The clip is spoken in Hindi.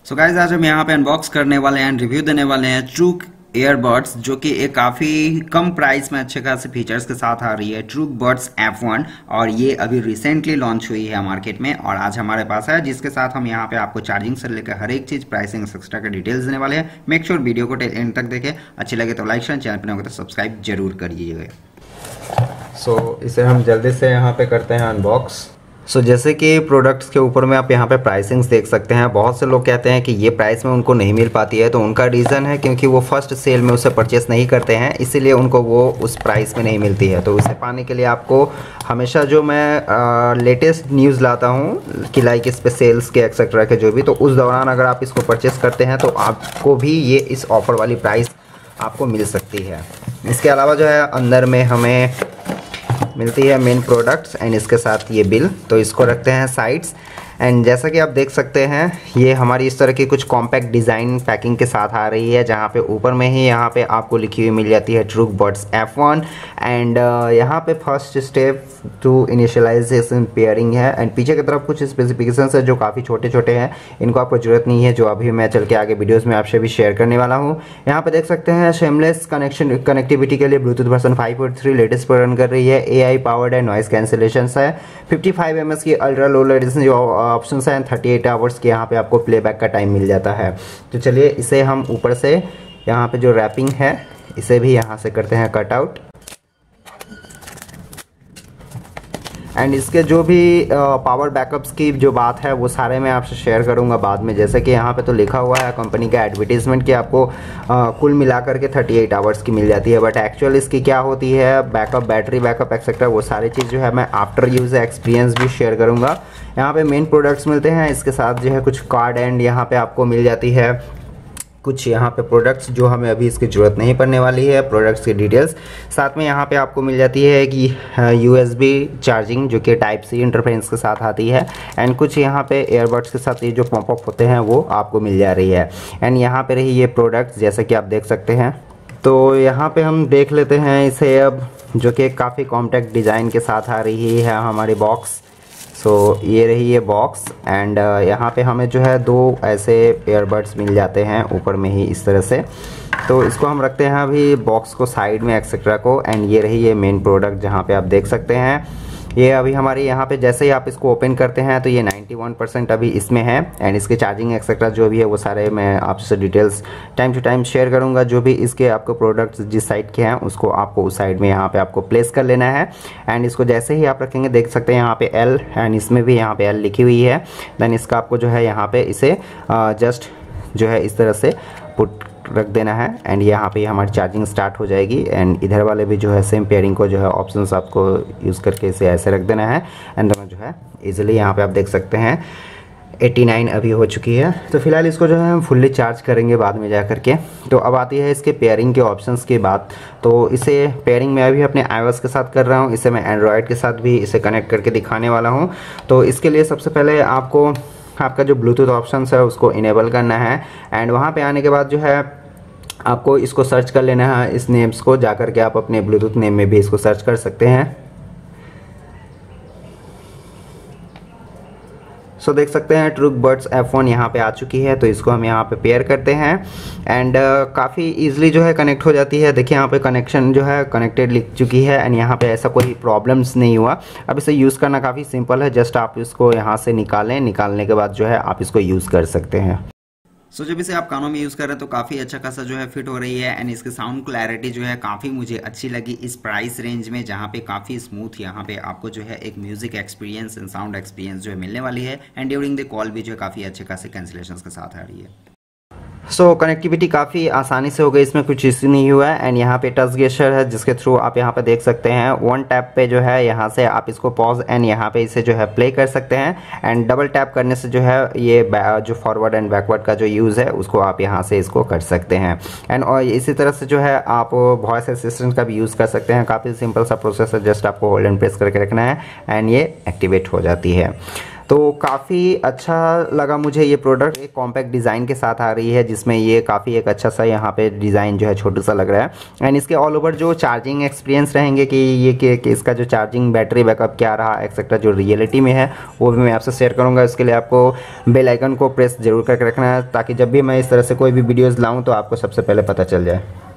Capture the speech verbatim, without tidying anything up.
सो गाइस आज हम यहाँ पे अनबॉक्स करने वाले हैं, रिव्यू देने वाले हैं ट्रूक ईयरबड्स, जो कि एक काफ़ी कम प्राइस में अच्छे खासे फीचर्स के साथ आ रही है। ट्रूक बड्स एफ वन, और ये अभी रिसेंटली लॉन्च हुई है मार्केट में और आज हमारे पास है, जिसके साथ हम यहाँ पे आपको चार्जिंग से लेकर हर एक चीज़, प्राइसिंग, एक्स्ट्रा के डिटेल्स देने वाले हैं। मेक श्योर वीडियो को एंड तक देखें, अच्छी लगे तो लाइक शेयर, चैनल पर होगा तो सब्सक्राइब जरूर करिएगा। सो so, इसे हम जल्दी से यहाँ पे करते हैं अनबॉक्स। सो so, जैसे कि प्रोडक्ट्स के ऊपर में आप यहाँ पे प्राइसिंग्स देख सकते हैं। बहुत से लोग कहते हैं कि ये प्राइस में उनको नहीं मिल पाती है, तो उनका रीज़न है क्योंकि वो फर्स्ट सेल में उसे परचेस नहीं करते हैं, इसीलिए उनको वो उस प्राइस में नहीं मिलती है। तो उसे पाने के लिए आपको हमेशा जो मैं लेटेस्ट न्यूज़ लाता हूँ कि लाइक इस पे सेल्स के एक्सेट्रा के जो भी, तो उस दौरान अगर आप इसको परचेस करते हैं तो आपको भी ये इस ऑफ़र वाली प्राइस आपको मिल सकती है। इसके अलावा जो है अंदर में हमें मिलती है मेन प्रोडक्ट्स एंड इसके साथ ये बिल, तो इसको रखते हैं साइड्स। एंड जैसा कि आप देख सकते हैं ये हमारी इस तरह की कुछ कॉम्पैक्ट डिज़ाइन पैकिंग के साथ आ रही है, जहाँ पे ऊपर में ही यहाँ पे आपको लिखी हुई मिल जाती है Truke buds F one. And यहाँ पे first step to initialization pairing है। एंड पीछे की तरफ कुछ स्पेसिफिकेशंस है जो काफ़ी छोटे छोटे हैं, इनको आपको ज़रूरत नहीं है, जो अभी मैं चल के आगे वीडियोज़ में आपसे भी शेयर करने वाला हूँ। यहाँ पर देख सकते हैं शेमलेस कनेक्शन कनेक्टिविटी के लिए Bluetooth version five point three latest पर रन कर रही है। ए आई पावर्ड है, नॉइस कैंसिलेशन है, फिफ्टी फाइव एम एस की अल्ट्रा लो लेटेंसी जो ऑप्शन है, थर्टी एट आवर्स के यहाँ पे आपको प्लेबैक का टाइम मिल जाता है। तो चलिए इसे हम ऊपर से यहाँ पे जो रैपिंग है इसे भी यहाँ से करते हैं कट आउट। एंड इसके जो भी पावर बैकअप्स की जो बात है वो सारे मैं आपसे शेयर करूंगा बाद में। जैसे कि यहाँ पे तो लिखा हुआ है कंपनी का एडवर्टीजमेंट कि आपको आ, कुल मिलाकर के थर्टी एट आवर्स की मिल जाती है, बट एक्चुअल इसकी क्या होती है, बैकअप, बैटरी बैकअप एक्सेट्रा, वो सारी चीज़ जो है मैं आफ्टर यूज़ एक्सपीरियंस भी शेयर करूँगा। यहाँ पे मेन प्रोडक्ट्स मिलते हैं, इसके साथ जो है कुछ कार्ड एंड यहाँ पे आपको मिल जाती है कुछ यहाँ पे प्रोडक्ट्स जो हमें अभी इसकी ज़रूरत नहीं पड़ने वाली है, प्रोडक्ट्स की डिटेल्स। साथ में यहाँ पे आपको मिल जाती है कि यूएसबी चार्जिंग जो कि टाइप सी इंटरफेरेंस के साथ आती है। एंड कुछ यहाँ पे ईयरबड्स के साथ ये जो पॉप अप होते हैं वो आपको मिल जा रही है। एंड यहाँ पे रही ये प्रोडक्ट्स जैसे कि आप देख सकते हैं। तो यहाँ पे हम देख लेते हैं इसे अब, जो कि काफ़ी कॉम्पैक्ट डिज़ाइन के साथ आ रही है हमारी बॉक्स। सो so, ये रही ये बॉक्स। एंड uh, यहाँ पे हमें जो है दो ऐसे ईयरबड्स मिल जाते हैं ऊपर में ही इस तरह से। तो इसको हम रखते हैं अभी बॉक्स को साइड में एक्सेट्रा को। एंड ये रही ये मेन प्रोडक्ट जहाँ पे आप देख सकते हैं। ये अभी हमारे यहाँ पे जैसे ही आप इसको ओपन करते हैं तो ये नाइन्टी वन परसेंट अभी इसमें है। एंड इसके चार्जिंग एक्सेट्रा जो भी है वो सारे मैं आपसे details time to time share करूँगा। जो भी इसके आपको प्रोडक्ट्स जिस साइड के हैं उसको आपको उस साइड में यहाँ पे आपको प्लेस कर लेना है। एंड इसको जैसे ही आप रखेंगे देख सकते हैं यहाँ पे एल, एंड इसमें भी यहाँ पे एल लिखी हुई है। देन इसका आपको जो है यहाँ पे इसे जस्ट जो है इस तरह से पुट रख देना है। एंड यहाँ पे हमारी चार्जिंग स्टार्ट हो जाएगी। एंड इधर वाले भी जो है सेम पेयरिंग को जो है ऑप्शंस आपको यूज़ करके इसे ऐसे रख देना है। एंड दोनों जो है इजीली यहाँ पे आप देख सकते हैं नवासी अभी हो चुकी है। तो फिलहाल इसको जो है हम फुल्ली चार्ज करेंगे बाद में जा करके। तो अब आती है इसके पेयरिंग के ऑप्शंस की बात। तो इसे पेयरिंग मैं अभी अपने आईओएस के साथ कर रहा हूँ, इसे मैं एंड्रॉयड के साथ भी इसे कनेक्ट करके दिखाने वाला हूँ। तो इसके लिए सबसे पहले आपको आपका जो ब्लूटूथ ऑप्शन है उसको इनेबल करना है। एंड वहाँ पे आने के बाद जो है आपको इसको सर्च कर लेना है, इस नेम्स को जा कर के आप अपने ब्लूटूथ नेम में भी इसको सर्च कर सकते हैं। सो so, देख सकते हैं ट्रूक बड्स एफ वन यहाँ पे आ चुकी है। तो इसको हम यहाँ पे पेयर करते हैं। एंड uh, काफ़ी इजीली जो है कनेक्ट हो जाती है। देखिए यहाँ पे कनेक्शन जो है कनेक्टेड लिख चुकी है। एंड यहाँ पे ऐसा कोई प्रॉब्लम्स नहीं हुआ। अब इसे यूज़ करना काफ़ी सिंपल है, जस्ट आप इसको यहाँ से निकालें, निकालने के बाद जो है आप इसको यूज़ कर सकते हैं। सो so, जब इसे आप कानों में यूज़ कर रहे हैं तो काफ़ी अच्छा खासा जो है फिट हो रही है। एंड इसकी साउंड क्लैरिटी जो है काफ़ी मुझे अच्छी लगी इस प्राइस रेंज में, जहाँ पे काफ़ी स्मूथ यहाँ पे आपको जो है एक music experience and sound experience जो है मिलने वाली है। एंड ड्यूरिंग द कॉल भी जो है काफ़ी अच्छे खासे कैंसिलेशंस के साथ आ रही है। सो so, कनेक्टिविटी काफ़ी आसानी से हो गई, इसमें कुछ इश्यू नहीं हुआ है। एंड यहाँ पे टच गेस्चर है जिसके थ्रू आप यहाँ पे देख सकते हैं वन टैप पे जो है यहाँ से आप इसको पॉज एंड यहाँ पे इसे जो है प्ले कर सकते हैं। एंड डबल टैप करने से जो है ये जो फॉरवर्ड एंड बैकवर्ड का जो यूज़ है उसको आप यहाँ से इसको कर सकते हैं। एंड और इसी तरह से जो है आप वॉइस असिस्टेंट का भी यूज़ कर सकते हैं। काफ़ी सिंपल सा प्रोसेस है, जस्ट आपको होल्ड एंड प्रेस करके रखना है एंड ये एक्टिवेट हो जाती है। तो काफ़ी अच्छा लगा मुझे ये प्रोडक्ट। एक कॉम्पैक्ट डिज़ाइन के साथ आ रही है जिसमें ये काफ़ी एक अच्छा सा यहाँ पे डिज़ाइन जो है छोटू सा लग रहा है। एंड इसके ऑल ओवर जो चार्जिंग एक्सपीरियंस रहेंगे कि ये कि, कि इसका जो चार्जिंग बैटरी बैकअप क्या रहा एक्सेट्रा जो रियलिटी में है वो भी मैं आपसे शेयर करूँगा। इसके लिए आपको बेल आइकन को प्रेस जरूर करके रखना है ताकि जब भी मैं इस तरह से कोई भी वीडियोज़ लाऊँ तो आपको सबसे पहले पता चल जाए।